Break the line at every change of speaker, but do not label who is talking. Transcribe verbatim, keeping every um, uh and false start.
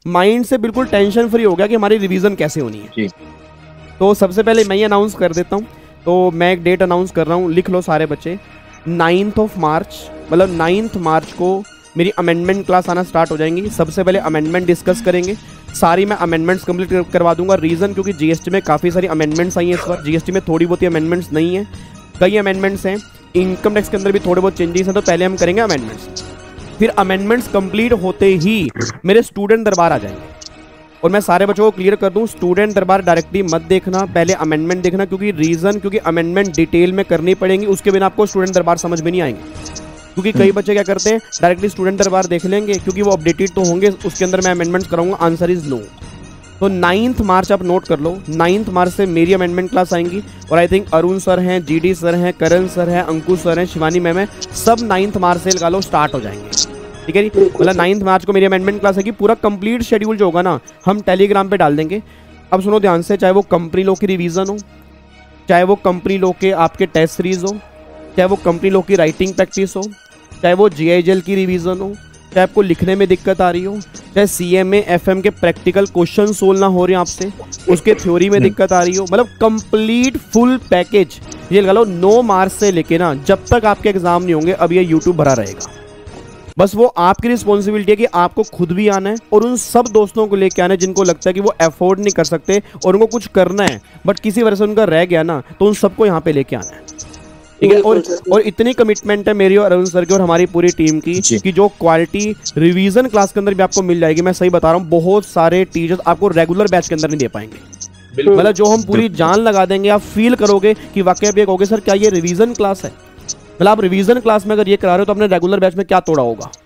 Mind से बिल्कुल tension free हो गया कि हमारी रिवीजन कैसे होनी है जी। तो सबसे पहले मैं ही अनाउंस कर देता हूँ। तो मैं एक डेट अनाउंस कर रहा हूँ, लिख लो सारे बच्चे। नाइन्थ ऑफ मार्च, मतलब नाइन्थ मार्च को मेरी अमेंडमेंट क्लास आना स्टार्ट हो जाएंगी। सबसे पहले अमेंडमेंट डिस्कस करेंगे, सारी मैं अमेंडमेंट्स कंप्लीट करवा दूंगा। रीज़न क्योंकि जीएसटी में काफ़ी सारी अमेंडमेंट्स आई हैं इस बार, जीएसटी में थोड़ी बहुत ही अमेंडमेंट्स नहीं है, कई अमेंडमेंट्स हैं। इनकम टैक्स के अंदर भी थोड़े बहुत चेंजेस हैं, तो पहले हम करेंगे अमेंडमेंट्स। फिर अमेंडमेंट्स कंप्लीट होते ही मेरे स्टूडेंट दरबार आ जाएंगे। और मैं सारे बच्चों को क्लियर कर दूं, स्टूडेंट दरबार डायरेक्टली मत देखना, पहले अमेंडमेंट देखना, क्योंकि रीज़न क्योंकि अमेंडमेंट डिटेल में करनी पड़ेंगी, उसके बिना आपको स्टूडेंट दरबार समझ में नहीं आएंगे। क्योंकि कई बच्चे क्या करते हैं, डायरेक्टली स्टूडेंट दरबार देख लेंगे, क्योंकि वो अपडेटेड तो होंगे, उसके अंदर मैं अमेंडमेंट्स कराऊंगा। Answer is no. तो नाइन्थ मार्च आप नोट कर लो, नाइन्थ मार्च से मेरी अमेंडमेंट क्लास आएंगी। और आई थिंक अरुण सर हैं, जीडी सर हैं, करण सर हैं, अंकुश सर हैं, शिवानी मैम है, सब नाइन्थ मार्च से लगा लो स्टार्ट हो जाएंगे। ठीक है जी, मतलब नाइन्थ मार्च को मेरी अमेंडमेंट क्लास है। पूरा कंप्लीट शेड्यूल जो होगा ना, हम टेलीग्राम पे डाल देंगे। अब सुनो ध्यान से, चाहे वो कंपनी लॉ की रिवीजन हो, चाहे वो कंपनी लॉ के आपके टेस्ट सीरीज हो, चाहे वो कंपनी लॉ की राइटिंग प्रैक्टिस हो, चाहे वो जीआईजेल की रिवीजन हो, चाहे आपको लिखने में दिक्कत आ रही हो, चाहे सीएमए एफएम के प्रैक्टिकल क्वेश्चन सोल्व ना हो रहे हैं आपसे, उसके थ्योरी में दिक्कत आ रही हो, मतलब कंप्लीट फुल पैकेज ये लगा लो। नौ मार्च से लेके ना जब तक आपके एग्जाम नहीं होंगे, अब ये यूट्यूब भरा रहेगा। बस वो आपकी रिस्पॉन्सिबिलिटी है कि आपको खुद भी आना है और उन सब दोस्तों को लेके आना है जिनको लगता है कि वो अफोर्ड नहीं कर सकते और उनको कुछ करना है बट किसी वजह से उनका रह गया ना, तो उन सबको यहाँ पे लेके आना है। ठीक है, और और इतनी कमिटमेंट है मेरी और अरुण सर की और हमारी पूरी टीम की कि जो क्वालिटी रिवीजन क्लास के अंदर भी आपको मिल जाएगी। मैं सही बता रहा हूँ, बहुत सारे टीचर्स आपको रेगुलर बैच के अंदर नहीं दे पाएंगे। मतलब जो हम पूरी जान लगा देंगे, आप फील करोगे कि वाकई आप ये कहोगे सर क्या ये रिवीजन क्लास है। मतलब आप रिवीजन क्लास में अगर ये करा रहे हो तो आपने रेगुलर बैच में क्या तोड़ा होगा।